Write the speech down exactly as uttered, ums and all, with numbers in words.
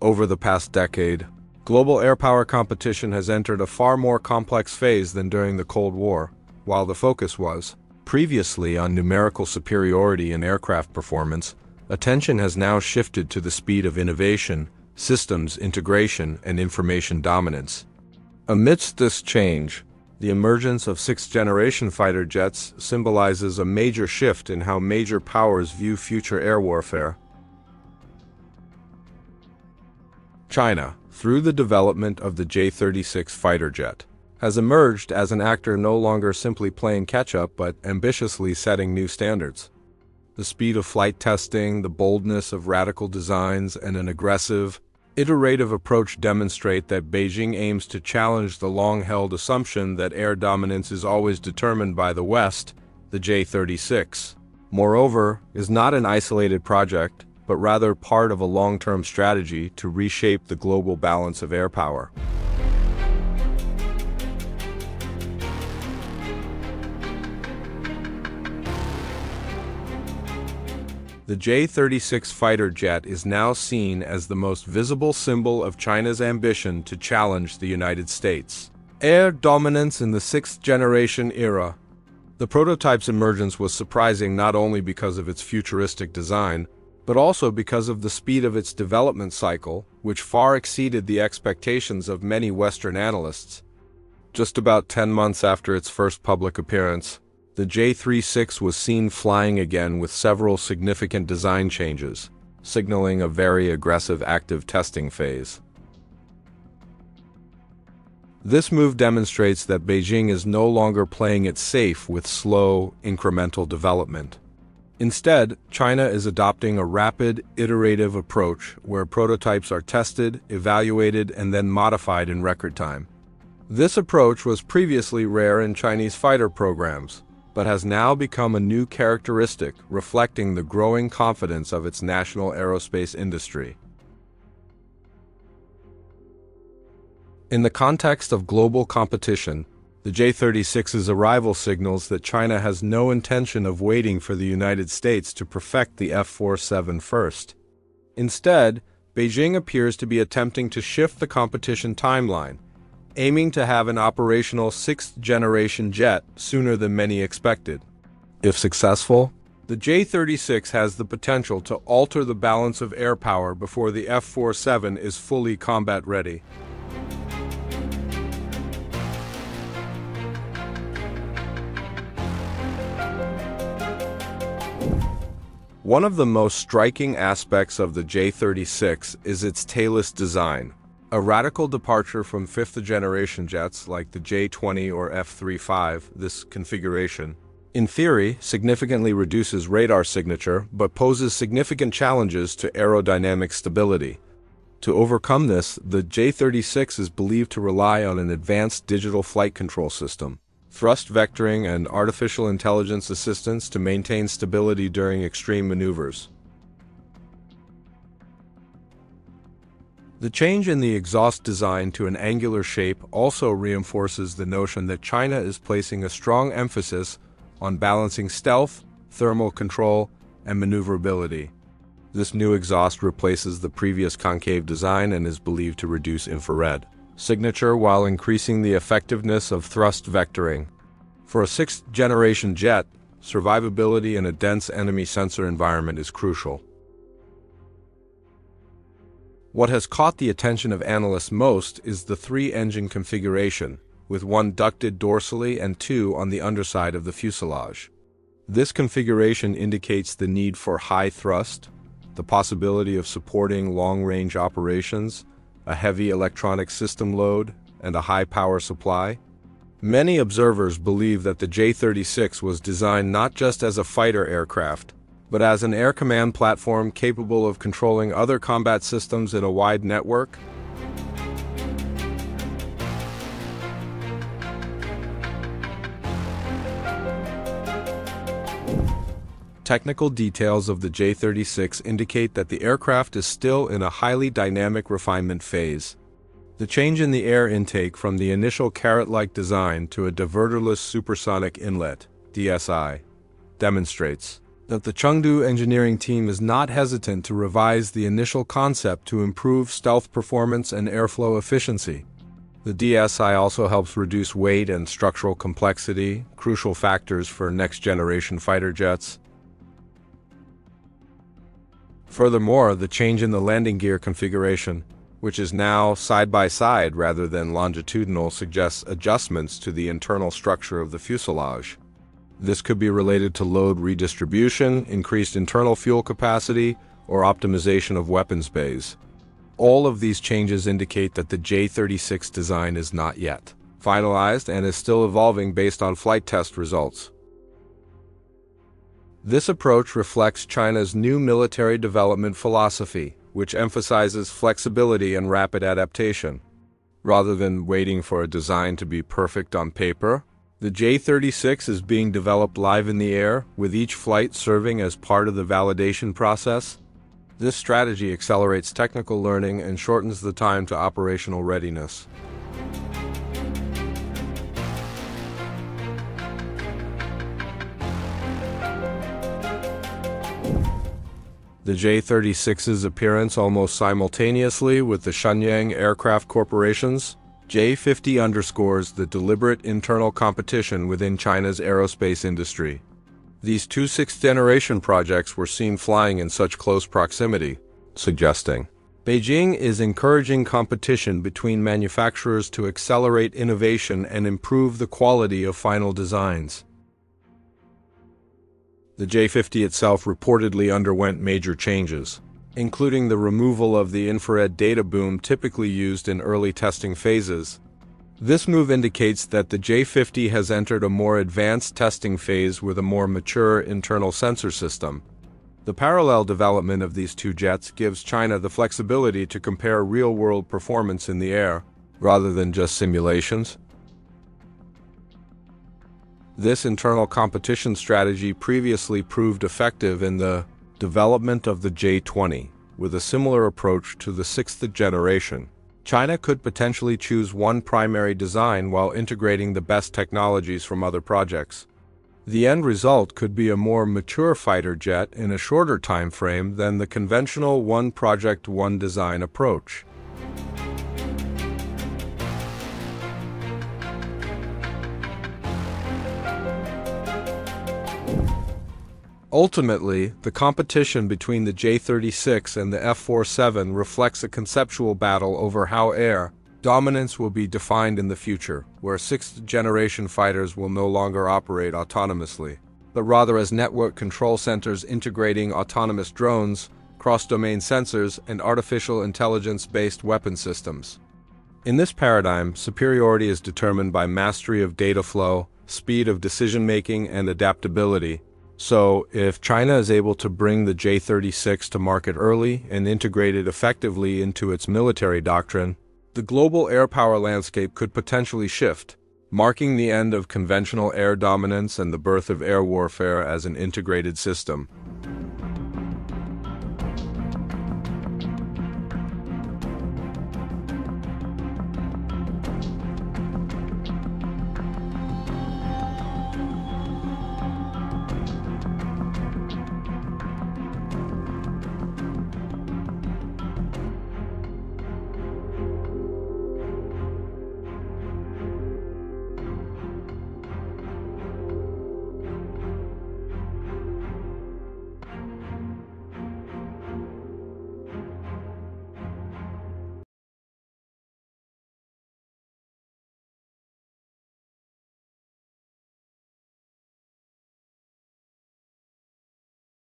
Over the past decade, global air power competition has entered a far more complex phase than during the Cold War. While the focus was previously on numerical superiority in aircraft performance, attention has now shifted to the speed of innovation, systems integration, and information dominance. Amidst this change, the emergence of sixth-generation fighter jets symbolizes a major shift in how major powers view future air warfare. China, through the development of the J thirty-six fighter jet, has emerged as an actor no longer simply playing catch-up but ambitiously setting new standards. The speed of flight testing, the boldness of radical designs, and an aggressive, iterative approach demonstrate that Beijing aims to challenge the long-held assumption that air dominance is always determined by the West. The J thirty-six, moreover, is not an isolated project, but rather part of a long-term strategy to reshape the global balance of air power. The J thirty-six fighter jet is now seen as the most visible symbol of China's ambition to challenge the United States' air dominance in the sixth-generation era. The prototype's emergence was surprising not only because of its futuristic design, but also because of the speed of its development cycle, which far exceeded the expectations of many Western analysts. Just about ten months after its first public appearance, the J thirty-six was seen flying again with several significant design changes, signaling a very aggressive active testing phase. This move demonstrates that Beijing is no longer playing it safe with slow, incremental development. Instead, China is adopting a rapid, iterative approach where prototypes are tested, evaluated, and then modified in record time. This approach was previously rare in Chinese fighter programs, but has now become a new characteristic reflecting the growing confidence of its national aerospace industry. In the context of global competition, the J thirty-six's arrival signals that China has no intention of waiting for the United States to perfect the F forty-seven first. Instead, Beijing appears to be attempting to shift the competition timeline, aiming to have an operational sixth-generation jet sooner than many expected. If successful, the J thirty-six has the potential to alter the balance of air power before the F forty-seven is fully combat-ready. One of the most striking aspects of the J thirty-six is its tailless design, a radical departure from fifth-generation jets like the J twenty or F thirty-five. This configuration, in theory, significantly reduces radar signature but poses significant challenges to aerodynamic stability. To overcome this, the J thirty-six is believed to rely on an advanced digital flight control system, thrust vectoring, and artificial intelligence assistance to maintain stability during extreme maneuvers. The change in the exhaust design to an angular shape also reinforces the notion that China is placing a strong emphasis on balancing stealth, thermal control, and maneuverability. This new exhaust replaces the previous concave design and is believed to reduce infrared signature while increasing the effectiveness of thrust vectoring. For a sixth-generation jet, survivability in a dense enemy sensor environment is crucial. What has caught the attention of analysts most is the three-engine configuration, with one ducted dorsally and two on the underside of the fuselage. This configuration indicates the need for high thrust, the possibility of supporting long-range operations, a heavy electronic system load, and a high power supply. Many observers believe that the J thirty-six was designed not just as a fighter aircraft, but as an air command platform capable of controlling other combat systems in a wide network. Technical details of the J thirty-six indicate that the aircraft is still in a highly dynamic refinement phase. The change in the air intake from the initial carrot-like design to a diverterless supersonic inlet, D S I, demonstrates that the Chengdu engineering team is not hesitant to revise the initial concept to improve stealth performance and airflow efficiency. The D S I also helps reduce weight and structural complexity, crucial factors for next-generation fighter jets. Furthermore, the change in the landing gear configuration, which is now side-by-side rather than longitudinal, suggests adjustments to the internal structure of the fuselage. This could be related to load redistribution, increased internal fuel capacity, or optimization of weapons bays. All of these changes indicate that the J thirty-six design is not yet finalized and is still evolving based on flight test results. This approach reflects China's new military development philosophy, which emphasizes flexibility and rapid adaptation. Rather than waiting for a design to be perfect on paper, the J thirty-six is being developed live in the air, with each flight serving as part of the validation process. This strategy accelerates technical learning and shortens the time to operational readiness. The J thirty-six's appearance almost simultaneously with the Shenyang Aircraft Corporation's J fifty underscores the deliberate internal competition within China's aerospace industry. These two sixth-generation projects were seen flying in such close proximity, suggesting Beijing is encouraging competition between manufacturers to accelerate innovation and improve the quality of final designs. The J fifty itself reportedly underwent major changes, including the removal of the infrared data boom typically used in early testing phases. This move indicates that the J fifty has entered a more advanced testing phase with a more mature internal sensor system. The parallel development of these two jets gives China the flexibility to compare real-world performance in the air, rather than just simulations. This internal competition strategy previously proved effective in the development of the J twenty, with a similar approach to the sixth generation. China could potentially choose one primary design while integrating the best technologies from other projects. The end result could be a more mature fighter jet in a shorter time frame than the conventional one project, one design approach. Ultimately, the competition between the J thirty-six and the F forty-seven reflects a conceptual battle over how air dominance will be defined in the future, where sixth-generation fighters will no longer operate autonomously, but rather as network control centers integrating autonomous drones, cross-domain sensors, and artificial intelligence-based weapon systems. In this paradigm, superiority is determined by mastery of data flow, speed of decision-making, and adaptability. So, if China is able to bring the J thirty-six to market early and integrate it effectively into its military doctrine, the global air power landscape could potentially shift, marking the end of conventional air dominance and the birth of air warfare as an integrated system.